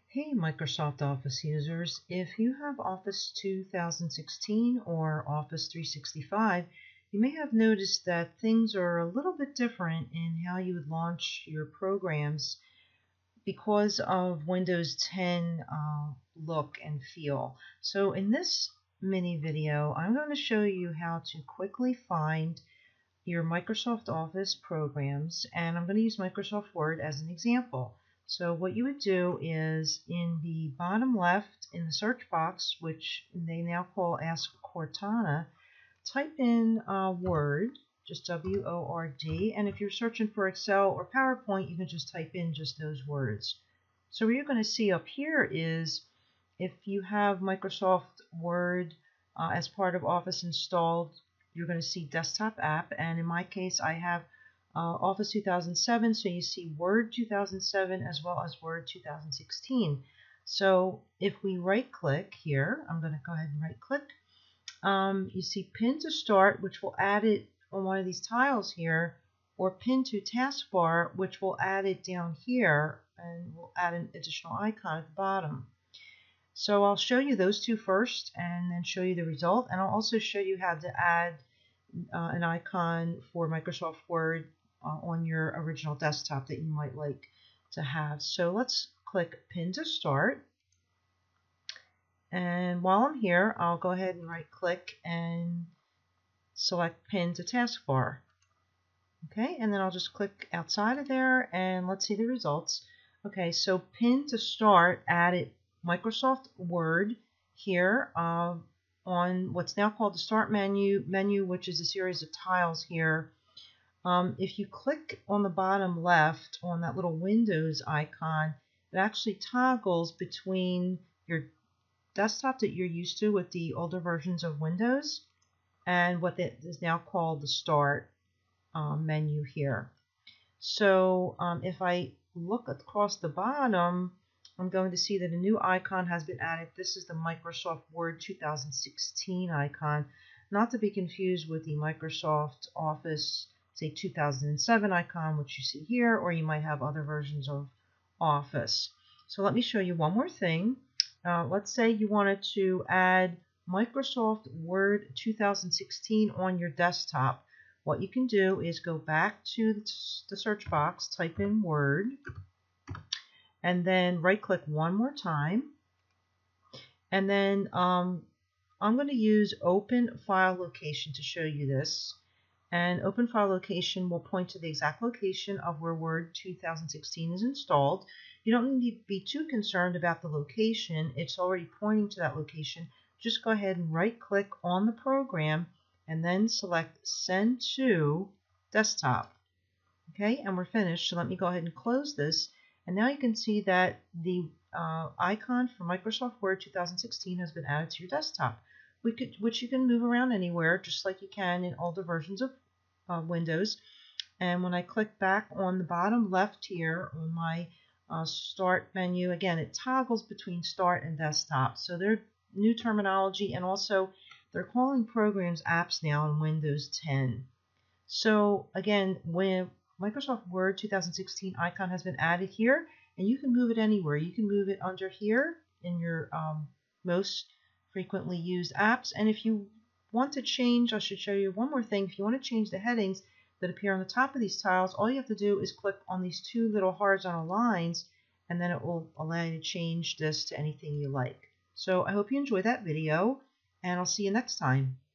Hey Microsoft Office users, if you have Office 2016 or Office 365, you may have noticed that things are a little bit different in how you would launch your programs because of Windows 10 look and feel. So in this mini video, I'm going to show you how to quickly find your Microsoft Office programs, and I'm going to use Microsoft Word as an example. So what you would do is in the bottom left in the search box, which they now call Ask Cortana, type in Word, just W-O-R-D, and if you're searching for Excel or PowerPoint, you can just type in just those words. So what you're going to see up here is if you have Microsoft Word as part of Office installed, you're going to see Desktop App, and in my case I have Office 2007, so you see Word 2007 as well as Word 2016. So if we right click here, I'm going to go ahead and right click, you see Pin to Start, which will add it on one of these tiles here, or Pin to Taskbar, which will add it down here, and we'll add an additional icon at the bottom. So I'll show you those two first and then show you the result, and I'll also show you how to add an icon for Microsoft Word on your original desktop that you might like to have. So let's click Pin to Start, and while I'm here I'll go ahead and right click and select Pin to Taskbar. Okay, and then I'll just click outside of there and let's see the results. Okay, so Pin to Start added Microsoft Word here on what's now called the Start menu, which is a series of tiles here. If you click on the bottom left on that little Windows icon, it actually toggles between your desktop that you're used to with the older versions of Windows and what is now called the Start menu here. So if I look across the bottom, I'm going to see that a new icon has been added. This is the Microsoft Word 2016 icon, not to be confused with the Microsoft Office, say 2007 icon, which you see here, or you might have other versions of Office. So let me show you one more thing. Let's say you wanted to add Microsoft Word 2016 on your desktop. What you can do is go back to the search box, type in Word, and then right click one more time, and then I'm going to use Open File Location to show you this, and Open File Location will point to the exact location of where Word 2016 is installed. You don't need to be too concerned about the location. It's already pointing to that location. Just go ahead and right click on the program and then select Send to Desktop. Okay, and we're finished. So let me go ahead and close this. And now you can see that the icon for Microsoft Word 2016 has been added to your desktop, which you can move around anywhere, just like you can in older versions of Windows. And when I click back on the bottom left here on my Start menu, again, it toggles between Start and Desktop. So they're new terminology, and also they're calling programs apps now in Windows 10. So again, when Microsoft Word 2016 icon has been added here, and you can move it anywhere. You can move it under here in your most frequently used apps. And if you want to change, I should show you one more thing. If you want to change the headings that appear on the top of these tiles, all you have to do is click on these two little horizontal lines, and then it will allow you to change this to anything you like. So I hope you enjoyed that video, and I'll see you next time.